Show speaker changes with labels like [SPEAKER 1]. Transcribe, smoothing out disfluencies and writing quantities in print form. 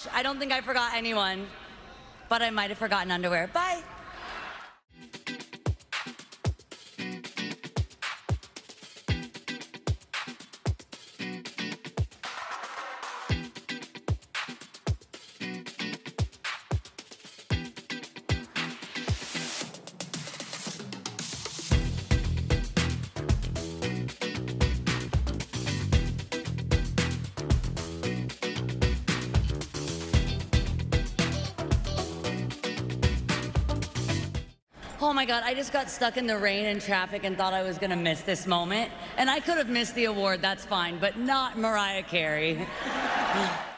[SPEAKER 1] I don't think I forgot anyone, but I might have forgotten underwear. Bye. Oh my God, I just got stuck in the rain and traffic and thought I was gonna miss this moment. And I could have missed the award, that's fine, but not Mariah Carey.